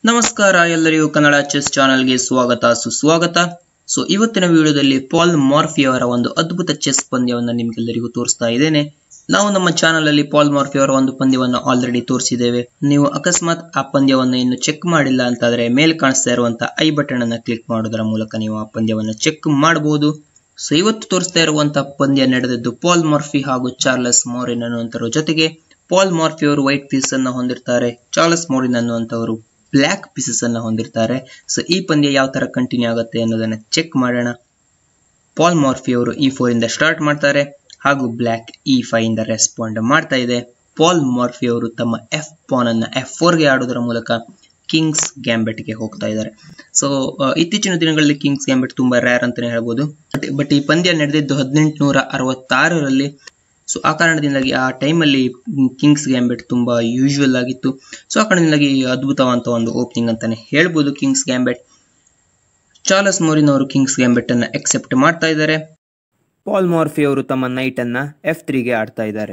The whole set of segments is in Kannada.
ನಮಸ್ಕಾರ ಎಲ್ಲರಿಗೂ ಕನ್ನಡ ಚೆಸ್ ಚಾನೆಲ್ಗೆ ಸ್ವಾಗತ ಸುಸ್ವಾಗತ. ಸೊ ಇವತ್ತಿನ ವಿಡಿಯೋದಲ್ಲಿ ಪಾಲ್ ಮಾರ್ಫಿ ಅವರ ಒಂದು ಅದ್ಭುತ ಚೆಸ್ ಪಂದ್ಯವನ್ನು ನಿಮ್ಗೆಲ್ಲರಿಗೂ ತೋರಿಸ್ತಾ ಇದ್ದೇನೆ. ನಾವು ನಮ್ಮ ಚಾನೆಲ್ ಅಲ್ಲಿ ಪಾಲ್ ಮಾರ್ಫಿ ಅವರ ಒಂದು ಪಂದ್ಯವನ್ನು ಆಲ್ರೆಡಿ ತೋರಿಸಿದ್ದೇವೆ. ನೀವು ಅಕಸ್ಮಾತ್ ಆ ಪಂದ್ಯವನ್ನು ಇನ್ನು ಚೆಕ್ ಮಾಡಿಲ್ಲ ಅಂತಾದ್ರೆ ಮೇಲೆ ಕಾಣಿಸ್ತಾ ಇರುವಂತಹ ಐ ಬಟನ್ ಅನ್ನ ಕ್ಲಿಕ್ ಮಾಡೋದರ ಮೂಲಕ ನೀವು ಆ ಪಂದ್ಯವನ್ನು ಚೆಕ್ ಮಾಡಬಹುದು. ಸೊ ಇವತ್ತು ತೋರಿಸ್ತಾ ಇರುವಂತಹ ಪಂದ್ಯ ನಡೆದಿದ್ದು ಪಾಲ್ ಮಾರ್ಫಿ ಹಾಗೂ ಚಾರ್ಲ್ಸ್ ಮೋರಿನ್ ಅನ್ನುವಂಥವ್ರ ಜೊತೆಗೆ. ಪಾಲ್ ಮಾರ್ಫಿ ಅವರು ವೈಟ್ ಪೀಸ್ ಅನ್ನ ಹೊಂದಿರ್ತಾರೆ, ಚಾರ್ಲ್ಸ್ ಮೋರಿನ್ ಅನ್ನುವಂಥವರು ಬ್ಲಾಕ್ ಪೀಸಸ್ ಅನ್ನ ಹೊಂದಿರ್ತಾರೆ. ಸೊ ಈ ಪಂದ್ಯ ಯಾವ ತರ ಕಂಟಿನ್ಯೂ ಆಗುತ್ತೆ ಅನ್ನೋದನ್ನ ಚೆಕ್ ಮಾಡೋಣ. ಪಾಲ್ ಮಾರ್ಫಿ ಅವರು E4 ಇಂದ ಸ್ಟಾರ್ಟ್ ಮಾಡ್ತಾರೆ ಹಾಗೂ ಬ್ಲಾಕ್ E5 ಇಂದ ರೆಸ್ಪಾಂಡ್ ಮಾಡ್ತಾ ಇದೆ. ಪಾಲ್ ಮಾರ್ಫಿ ಅವರು ತಮ್ಮ ಎಫ್ ಪಾನ್ ಅನ್ನ F4 ಗೆ ಆಡೋದರ ಮೂಲಕ ಕಿಂಗ್ಸ್ ಗ್ಯಾಂಬೆಟ್ ಗೆ ಹೋಗ್ತಾ ಇದ್ದಾರೆ. ಸೊ ಇತ್ತೀಚಿನ ದಿನಗಳಲ್ಲಿ ಕಿಂಗ್ಸ್ ಗ್ಯಾಂಬೆಟ್ ತುಂಬಾ ರೇರ್ ಅಂತಾನೆ ಹೇಳ್ಬೋದು. ಬಟ್ ಈ ಪಂದ್ಯ ನಡೆದಿದ್ದು 1866ರಲ್ಲಿ. ಸೊ ಆ ಕಾರಣದಿಂದಾಗಿ ಆ ಟೈಮಲ್ಲಿ ಕಿಂಗ್ಸ್ ಗ್ಯಾಂಬೆಟ್ ತುಂಬಾ ಯೂಶುವಲ್ ಆಗಿತ್ತು. ಸೊ ಆ ಕಾರಣದಿಂದಾಗಿ ಅದ್ಭುತವಾದಂತಹ ಒಂದು ಓಪನಿಂಗ್ ಅಂತಾನೆ ಹೇಳ್ಬೋದು ಕಿಂಗ್ಸ್ ಗ್ಯಾಂಬೆಟ್. ಚಾರ್ಲ್ಸ್ ಮೋರಿನ್ ಅವರು ಕಿಂಗ್ಸ್ ಗ್ಯಾಂಬೆಟ್ ಅನ್ನ ಎಕ್ಸೆಪ್ಟ್ ಮಾಡ್ತಾ ಇದ್ದಾರೆ. ಪಾಲ್ ಮಾರ್ಫಿ ಅವರು ತಮ್ಮ ನೈಟ್ ಅನ್ನ F3 ಗೆ ಆಡ್ತಾ ಇದ್ದಾರೆ.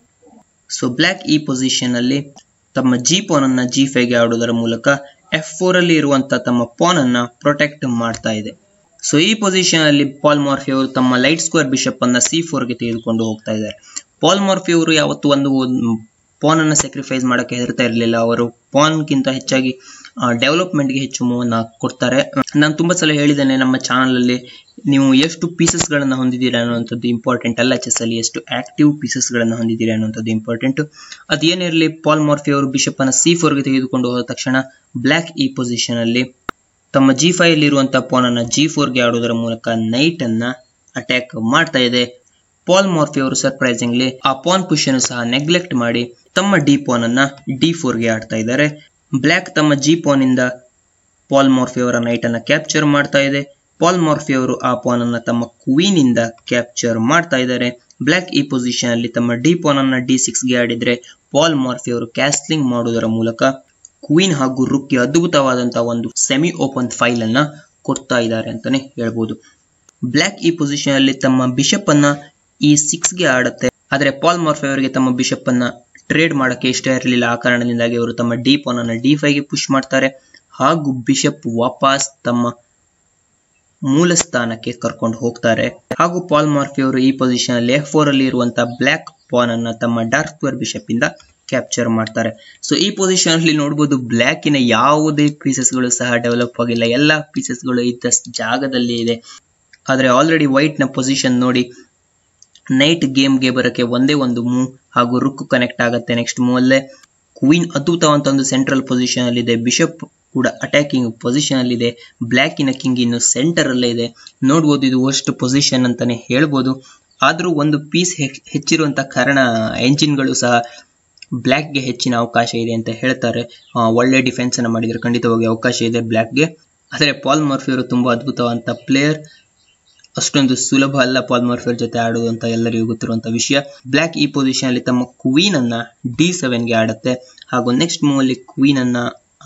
ಸೊ ಬ್ಲಾಕ್ ಈ ಪೊಸಿಷನ್ ಅಲ್ಲಿ ತಮ್ಮ ಜಿ ಪಾನ್ ಅನ್ನ G5 ಗೆ ಆಡೋದರ ಮೂಲಕ F4 ಅಲ್ಲಿ ಇರುವಂತಹ ತಮ್ಮ ಪಾನ್ ಅನ್ನ ಪ್ರೊಟೆಕ್ಟ್ ಮಾಡ್ತಾ ಇದೆ. ಸೊ ಈ ಪೊಸಿಷನ್ ಅಲ್ಲಿ ಪಾಲ್ ಮಾರ್ಫಿ ಅವರು ತಮ್ಮ ಲೈಟ್ ಸ್ಕ್ವೇರ್ ಬಿಷಪ್ ಅನ್ನ C4 ಗೆ ತೆಗೆದುಕೊಂಡು ಹೋಗ್ತಾ ಇದ್ದಾರೆ. ಪಾಲ್ ಮಾರ್ಫಿ ಅವರು ಯಾವತ್ತು ಒಂದು ಪಾನ್ ಅನ್ನ ಸ್ಯಾಕ್ರಿಫೈಸ್ ಮಾಡಕ್ಕೆ ಹೆದರ್ತಾ ಇರಲಿಲ್ಲ. ಅವರು ಪಾನ್ ಗಿಂತ ಹೆಚ್ಚಾಗಿ ಡೆವಲಪ್ಮೆಂಟ್ ಗೆ ಹೆಚ್ಚು ಮೂವನ್ನ ಕೊಡ್ತಾರೆ. ನಾನು ತುಂಬಾ ಸಲ ಹೇಳಿದ್ದೇನೆ ನಮ್ಮ ಚಾನಲ್ ಅಲ್ಲಿ, ನೀವು ಎಷ್ಟು ಪೀಸಸ್ ಗಳನ್ನ ಹೊಂದಿದ್ದೀರಾ ಅನ್ನುವಂಥದ್ದು ಇಂಪಾರ್ಟೆಂಟ್ ಅಲ್ಲ, ಚೆಸ್ ಅಲ್ಲಿ ಎಷ್ಟು ಆಕ್ಟಿವ್ ಪೀಸಸ್ ಗಳನ್ನ ಹೊಂದಿದ್ದೀರಾ ಅನ್ನುವಂಥದ್ದು ಇಂಪಾರ್ಟೆಂಟ್. ಅದೇನಿರಲಿ, ಪಾಲ್ ಮಾರ್ಫಿ ಅವರು ಬಿಷಪ್ ಅನ್ನ C4 ಗೆ ತೆಗೆದುಕೊಂಡು ಹೋದ ತಕ್ಷಣ ಬ್ಲಾಕ್ ಈ ಪೊಸಿಷನ್ ಅಲ್ಲಿ ತಮ್ಮ G5 ಅಲ್ಲಿ ಇರುವಂತಹ ಪಾನ್ ಅನ್ನ G4 ಗೆ ಆಡೋದರ ಮೂಲಕ ನೈಟ್ ಅನ್ನ ಅಟ್ಯಾಕ್ ಮಾಡ್ತಾ ಇದೆ. ಪಾಲ್ ಮಾರ್ಫಿ ಅವರು ಸರ್ಪ್ರೈಸಿಂಗ್ಲಿ ಆ ಪಾನ್ ಪುಷ್ ಅನ್ನು ಸಹ ನೆಗ್ಲೆಕ್ಟ್ ಮಾಡಿ ತಮ್ಮ ಡಿ ಪಾನ್ ಅನ್ನ D4 ಗೆ ಆಡ್ತಾ ಇದ್ದಾರೆ. ಬ್ಲಾಕ್ ತಮ್ಮ ಜಿ ಪಾನ್ ಇಂದ ಪಾಲ್ ಮಾರ್ಫಿ ಅವರ ನೈಟ್ ಅನ್ನ ಕ್ಯಾಪ್ಚರ್ ಮಾಡ್ತಾ ಇದೆ. ಪಾಲ್ ಮಾರ್ಫಿ ಅವರು ಆ ಪಾನ್ ಅನ್ನ ತಮ್ಮ ಕ್ವೀನ್ ಇಂದ ಕ್ಯಾಪ್ಚರ್ ಮಾಡ್ತಾ ಇದ್ದಾರೆ. ಬ್ಲಾಕ್ ಈ ಪೊಸಿಷನ್ ಅಲ್ಲಿ ತಮ್ಮ ಡಿ ಪಾನ್ ಅನ್ನ D6 ಗೆ ಆಡಿದ್ರೆ ಪಾಲ್ ಮಾರ್ಫಿ ಅವರು ಕ್ಯಾಸ್ಲಿಂಗ್ ಮಾಡುವುದರ ಮೂಲಕ ಕ್ವೀನ್ ಹಾಗೂ ರುಕ್ ಗೆ ಅದ್ಭುತವಾದಂತಹ ಒಂದು ಸೆಮಿ ಓಪನ್ ಫೈಲ್ ಅನ್ನ ಕೊಡ್ತಾ ಇದ್ದಾರೆ ಅಂತಾನೆ ಹೇಳ್ಬೋದು. ಬ್ಲಾಕ್ ಈ ಪೊಸಿಷನ್ ಅಲ್ಲಿ ತಮ್ಮ ಬಿಷಪ್ ಅನ್ನ E6 ಗೆ ಆಡುತ್ತೆ. ಆದ್ರೆ ಪಾಲ್ ಮಾರ್ಫಿ ಅವರಿಗೆ ತಮ್ಮ ಬಿಷಪ್ ಅನ್ನ ಟ್ರೇಡ್ ಮಾಡಕ್ಕೆ ಇಷ್ಟ ಇರಲಿಲ್ಲ. ಆ ಕಾರಣದಿಂದಾಗಿ ಅವರು ತಮ್ಮ ಡಿ ಪಾನ್ ಅನ್ನ D5 ಗೆ ಪುಷ್ ಮಾಡ್ತಾರೆ ಹಾಗೂ ಬಿಷಪ್ ವಾಪಸ್ ತಮ್ಮ ಮೂಲ ಸ್ಥಾನಕ್ಕೆ ಕರ್ಕೊಂಡು ಹೋಗ್ತಾರೆ. ಹಾಗೂ ಪಾಲ್ ಮಾರ್ಫಿ ಅವರು ಈ ಪೊಸಿಷನ್ ಅಲ್ಲಿ F4 ಅಲ್ಲಿ ಇರುವಂತಹ ಬ್ಲಾಕ್ ಪಾನ್ ಅನ್ನ ತಮ್ಮ ಡಾರ್ಕ್ ಸ್ಕ್ವೇರ್ ಬಿಷಪ್ ಇಂದ ಕ್ಯಾಪ್ಚರ್ ಮಾಡ್ತಾರೆ. ಸೊ ಈ ಪೊಸಿಷನ್ ಅಲ್ಲಿ ನೋಡಬಹುದು ಬ್ಲಾಕಿನ ಯಾವುದೇ ಪೀಸಸ್ ಗಳು ಸಹ ಡೆವಲಪ್ ಆಗಿಲ್ಲ, ಎಲ್ಲಾ ಪೀಸಸ್ ಗಳು ಇದ್ದಷ್ಟು ಜಾಗದಲ್ಲಿ ಇದೆ. ಆದ್ರೆ ಆಲ್ರೆಡಿ ವೈಟ್ ನ ಪೊಸಿಷನ್ ನೋಡಿ, ನೈಟ್ ಗೇಮ್ ಗೆ ಬರಕ್ಕೆ ಒಂದೇ ಒಂದು ಮೂವ್ ಹಾಗೂ ರುಕ್ ಕನೆಕ್ಟ್ ಆಗುತ್ತೆ. ನೆಕ್ಸ್ಟ್ ಮೂವ್ ಅಲ್ಲೇ ಕ್ವೀನ್ ಅದ್ಭುತವಂತ ಒಂದು ಸೆಂಟ್ರಲ್ ಪೊಸಿಷನ್ ಅಲ್ಲಿ ಇದೆ. ಬಿಷಪ್ ಕೂಡ ಅಟ್ಯಾಕಿಂಗ್ ಪೊಸಿಷನ್ ಅಲ್ಲಿ ಇದೆ. ಬ್ಲಾಕಿನ ಕಿಂಗ್ ಇನ್ನು ಸೆಂಟರ್ ಅಲ್ಲೇ ಇದೆ. ನೋಡ್ಬೋದು, ಇದು ವರ್ಸ್ಟ್ ಪೊಸಿಷನ್ ಅಂತಾನೆ ಹೇಳ್ಬೋದು. ಆದ್ರೂ ಒಂದು ಪೀಸ್ ಹೆಚ್ಚಿರುವಂತ ಕಾರಣ ಎಂಜಿನ್ ಗಳು ಸಹ ಬ್ಲಾಕ್ ಗೆ ಹೆಚ್ಚಿನ ಅವಕಾಶ ಇದೆ ಅಂತ ಹೇಳ್ತಾರೆ. ಒಳ್ಳೆ ಡಿಫೆನ್ಸ್ ಅನ್ನ ಮಾಡಿದ್ರೆ ಖಂಡಿತವಾಗಿ ಅವಕಾಶ ಇದೆ ಬ್ಲಾಕ್ ಗೆ. ಆದ್ರೆ ಪಾಲ್ ಮಾರ್ಫಿ ಅವರು ತುಂಬಾ ಅದ್ಭುತವಂತ ಪ್ಲೇಯರ್, ಅಷ್ಟೊಂದು ಸುಲಭ ಅಲ್ಲ ಪಾಲ್ ಮಾರ್ಫಿ ಅವರ ಜೊತೆ ಆಡುವುದು ಅಂತ ಎಲ್ಲರಿಗೂ ಗೊತ್ತಿರುವಂತ ವಿಷಯ. ಬ್ಲಾಕ್ ಈ ಪೊಸಿಷನ್ ಅಲ್ಲಿ ತಮ್ಮ ಕ್ವೀನ್ ಅನ್ನ D7 ಗೆ ಆಡುತ್ತೆ ಹಾಗೂ ನೆಕ್ಸ್ಟ್ ಮೂವ್ ಅಲ್ಲಿ ಕ್ವೀನ್ ಅನ್ನ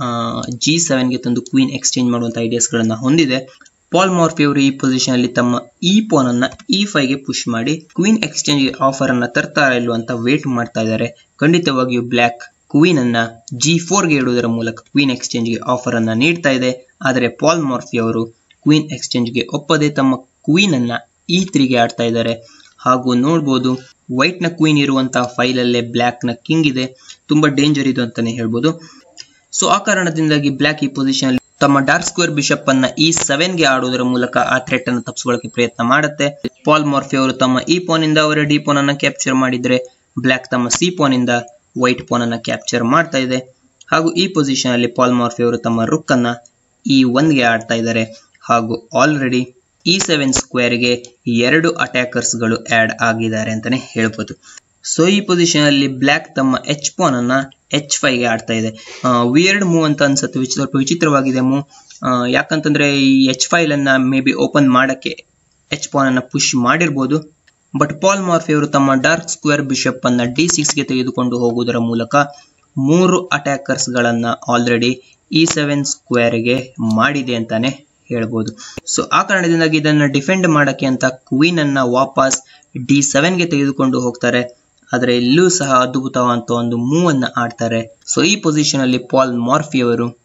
G7 ಗೆ ತಂದು ಕ್ವೀನ್ ಎಕ್ಸ್ಚೇಂಜ್ ಮಾಡುವಂತ ಐಡಿಯಾಸ್ ಗಳನ್ನ ಹೊಂದಿದೆ. ಪಾಲ್ ಮಾರ್ಫಿ ಅವರು ಈ ಪೊಸಿಷನ್ ಅಲ್ಲಿ ತಮ್ಮ ಈ ಪಾನ್ ಅನ್ನ E5 ಗೆ ಪುಷ್ ಮಾಡಿ ಕ್ವೀನ್ ಎಕ್ಸ್ಚೇಂಜ್ ಆಫರ್ ಅನ್ನ ತರ್ತಾರ ಇಲ್ವ ಅಂತ ವೇಟ್ ಮಾಡ್ತಾ ಇದ್ದಾರೆ. ಖಂಡಿತವಾಗಿಯೂ ಬ್ಲಾಕ್ ಕ್ವೀನ್ ಅನ್ನ G4 ಗೆ ಇಡುವುದರ ಮೂಲಕ ಕ್ವೀನ್ ಎಕ್ಸ್ಚೇಂಜ್ ಗೆ ಆಫರ್ ಅನ್ನ ನೀಡ್ತಾ ಇದೆ. ಆದರೆ ಪಾಲ್ ಮಾರ್ಫಿ ಅವರು ಕ್ವೀನ್ ಎಕ್ಸ್ಚೇಂಜ್ ಗೆ ಒಪ್ಪದೆ ತಮ್ಮ ಕ್ವೀನ್ ಅನ್ನ E3 ಗೆ ಆಡ್ತಾ ಇದ್ದಾರೆ. ಹಾಗೂ ನೋಡ್ಬೋದು, ವೈಟ್ ನ ಕ್ವೀನ್ ಇರುವಂತಹ ಫೈಲ್ ಅಲ್ಲೇ ಬ್ಲಾಕ್ ನ ಕಿಂಗ್ ಇದೆ. ತುಂಬಾ ಡೇಂಜರ್ ಇದು ಅಂತಾನೆ ಹೇಳ್ಬೋದು. ಸೊ ಆ ಕಾರಣದಿಂದಾಗಿ ಬ್ಲಾಕ್ ಈ ಪೊಸಿಷನ್ ಅಲ್ಲಿ ತಮ್ಮ ಡಾರ್ಕ್ ಸ್ಕ್ವೇರ್ ಬಿಷಪ್ ಅನ್ನ E7 ಗೆ ಆಡುವುದರ ಮೂಲಕ ಆ ಥ್ರೆಟ್ ಅನ್ನು ತಪ್ಪಿಸಿಕೊಳ್ಳಕ್ಕೆ ಪ್ರಯತ್ನ ಮಾಡುತ್ತೆ. ಪಾಲ್ ಮಾರ್ಫಿ ಅವರು ತಮ್ಮ ಈ ಪಾನ್ ಇಂದ ಅವರ ಡಿ ಪಾನ್ ಅನ್ನ ಕ್ಯಾಪ್ಚರ್ ಮಾಡಿದ್ರೆ ಬ್ಲಾಕ್ ತಮ್ಮ C ಪಾನ್ ಇಂದ ವೈಟ್ ಪಾನ್ ಅನ್ನ ಕ್ಯಾಪ್ಚರ್ ಮಾಡ್ತಾ ಇದೆ. ಹಾಗೂ ಈ ಪೊಸಿಷನ್ ಅಲ್ಲಿ ಪಾಲ್ ಮಾರ್ಫಿ ಅವರು ತಮ್ಮ ರುಕ್ ಅನ್ನ E1 ಗೆ ಆಡ್ತಾ ಇದ್ದಾರೆ. ಹಾಗೂ ಆಲ್ರೆಡಿ E7 ಸ್ಕ್ವೇರ್ ಗೆ 2 ಅಟ್ಯಾಕರ್ಸ್ ಗಳು ಆಡ್ ಆಗಿದ್ದಾರೆ ಅಂತಾನೆ ಹೇಳ್ಬೋದು. ಸೊ ಈ ಪೊಸಿಷನ್ ಅಲ್ಲಿ ಬ್ಲಾಕ್ ತಮ್ಮ H ಪಾನ್ ಅನ್ನ H5 ಗೆ ಆಡ್ತಾ ಇದೆ. ವಿಯರ್ಡ್ ಮೂವ್ ಅಂತ ಅನ್ಸುತ್ತೆ, ಸ್ವಲ್ಪ ವಿಚಿತ್ರವಾಗಿದೆ ಮೂವ್. ಯಾಕಂತಂದ್ರೆ ಈ H5 ಅನ್ನ ಮೇ ಬಿ ಓಪನ್ ಮಾಡಕ್ಕೆ H ಪಾನ್ ಅನ್ನ ಪುಷ್ ಮಾಡಿರ್ಬೋದು. ಬಟ್ ಪಾಲ್ ಮಾರ್ಫಿ ಅವರು ತಮ್ಮ ಡಾರ್ಕ್ ಸ್ಕ್ವೇರ್ ಬಿಷಪ್ ಅನ್ನ D6 ಗೆ ತೆಗೆದುಕೊಂಡು ಹೋಗುವುದರ ಮೂಲಕ 3 ಅಟ್ಯಾಕರ್ಸ್ ಗಳನ್ನ ಆಲ್ರೆಡಿ E7 ಸ್ಕ್ವೇರ್ ಗೆ ಮಾಡಿದೆ ಅಂತಾನೆ ಹೇಳ್ಬೋದು. ಸೊ ಆ ಕಾರಣದಿಂದಾಗಿ ಇದನ್ನ ಡಿಫೆಂಡ್ ಮಾಡಕ್ಕೆ ಅಂತ ಕ್ವೀನ್ ಅನ್ನ ವಾಪಸ್ D7 ಗೆ ತೆಗೆದುಕೊಂಡು ಹೋಗ್ತಾರೆ. ಆದ್ರೆ ಇಲ್ಲೂ ಸಹ ಅದ್ಭುತವಾದಂತ ಒಂದು ಮೂವ್ ಅನ್ನ ಆಡ್ತಾರೆ. ಸೊ ಈ ಪೊಸಿಷನ್ ಅಲ್ಲಿ ಪಾಲ್ ಮಾರ್ಫಿ ಅವರು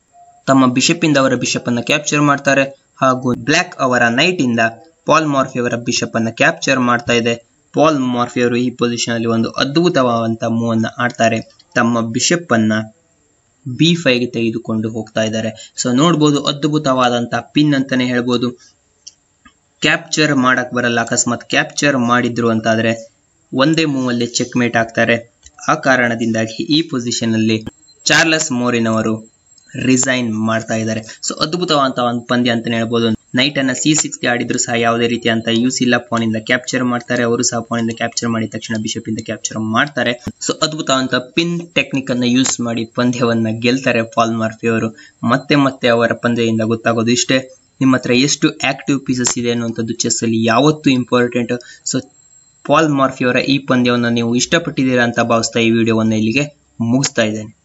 ತಮ್ಮ ಬಿಷಪ್ ಇಂದ ಅವರ ಬಿಷಪ್ ಅನ್ನ ಕ್ಯಾಪ್ಚರ್ ಮಾಡ್ತಾರೆ, ಹಾಗೂ ಬ್ಲಾಕ್ ಅವರ ನೈಟ್ ಇಂದ ಪಾಲ್ ಮಾರ್ಫಿ ಅವರ ಬಿಷಪ್ ಅನ್ನ ಕ್ಯಾಪ್ಚರ್ ಮಾಡ್ತಾ ಇದೆ. ಪಾಲ್ ಮಾರ್ಫಿ ಅವರು ಈ ಪೊಸಿಷನ್ ಅಲ್ಲಿ ಒಂದು ಅದ್ಭುತವಾದಂತಹ ಮೂವ್ ಅನ್ನ ಆಡ್ತಾರೆ. ತಮ್ಮ ಬಿಷಪ್ ಅನ್ನ B5 ಗೆ ತೆಗೆದುಕೊಂಡು ಹೋಗ್ತಾ ಇದ್ದಾರೆ. ಸೊ ನೋಡ್ಬೋದು, ಅದ್ಭುತವಾದಂತಹ ಪಿನ್ ಅಂತಾನೆ ಹೇಳ್ಬೋದು. ಕ್ಯಾಪ್ಚರ್ ಮಾಡಕ್ ಬರಲ್ಲ, ಅಕಸ್ಮಾತ್ ಕ್ಯಾಪ್ಚರ್ ಮಾಡಿದ್ರು ಅಂತಾದ್ರೆ ಒಂದೇ ಮೂವ್ ಅಲ್ಲಿ ಚೆಕ್ ಮೇಟ್ ಆಗ್ತಾರೆ. ಆ ಕಾರಣದಿಂದಾಗಿ ಈ ಪೊಸಿಷನ್ ಅಲ್ಲಿ ಚಾರ್ಲಸ್ ಮೋರಿನ್ ಅವರು ರಿಸೈನ್ ಮಾಡ್ತಾ ಇದ್ದಾರೆ. ಸೊ ಅದ್ಭುತವಾದಂತಹ ಒಂದು ಪಂದ್ಯ ಅಂತಾನೆ ಹೇಳ್ಬೋದು. ನೈಟ್ ಅನ್ನ C6 ಗೆ ಆಡಿದ್ರು ಸಹ ಯಾವುದೇ ರೀತಿ ಅಂತ ಯೂಸ್ ಇಲ್ಲ. ಪಾನ್ ಇಂದ ಕ್ಯಾಪ್ಚರ್ ಮಾಡ್ತಾರೆ, ಅವರು ಸಹ ಪಾನ್ ಇಂದ ಕ್ಯಾಪ್ಚರ್ ಮಾಡಿದ ತಕ್ಷಣ ಬಿಷಪ್ ಇಂದ ಕ್ಯಾಪ್ಚರ್ ಮಾಡ್ತಾರೆ. ಸೊ ಅದ್ಭುತವಾದಂತಹ ಪಿನ್ ಟೆಕ್ನಿಕ್ ಅನ್ನ ಯೂಸ್ ಮಾಡಿ ಪಂದ್ಯವನ್ನ ಗೆಲ್ತಾರೆ ಪಾಲ್ ಮಾರ್ಫಿ ಅವರು. ಮತ್ತೆ ಅವರ ಪಂದ್ಯದಿಂದ ಗೊತ್ತಾಗೋದು ಇಷ್ಟೇ, ನಿಮ್ಮ ಹತ್ರ ಎಷ್ಟು ಆಕ್ಟಿವ್ ಪೀಸಸ್ ಇದೆ ಅನ್ನುವಂಥದ್ದು ಚೆಸ್ ಅಲ್ಲಿ ಯಾವತ್ತೂ ಇಂಪಾರ್ಟೆಂಟ್. ಸೊ ಪಾಲ್ ಮಾರ್ಫಿ ಅವರ ಈ ಪಂದ್ಯವನ್ನು ನೀವು ಇಷ್ಟಪಟ್ಟಿದ್ದೀರಾ ಅಂತ ಭಾವಿಸ್ತಾ ಈ ವಿಡಿಯೋವನ್ನು ಇಲ್ಲಿಗೆ ಮುಗಿಸ್ತಾ ಇದ್ದೇನೆ.